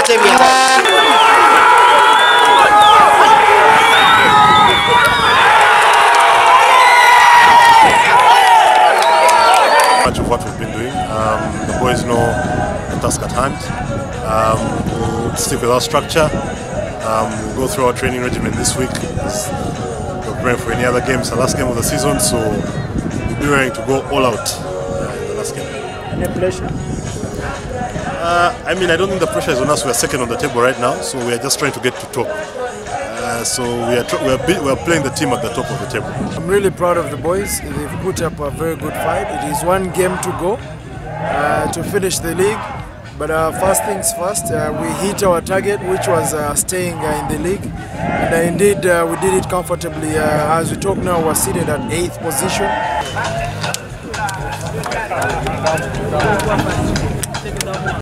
Much of what we've been doing. The boys know the task at hand. We'll stick with our structure. We'll go through our training regimen this week. We're preparing for any other games, the last game of the season, so we'll be ready to go all out in the last game. Any pressure? I mean, I don't think the pressure is on us. We are second on the table right now, so we are just trying to get to top. So we are playing the team at the top of the table. I'm really proud of the boys. They've put up a very good fight. It is one game to go to finish the league. But first things first, we hit our target, which was staying in the league. And indeed, we did it comfortably. As we talk now, we're seated at 8th position.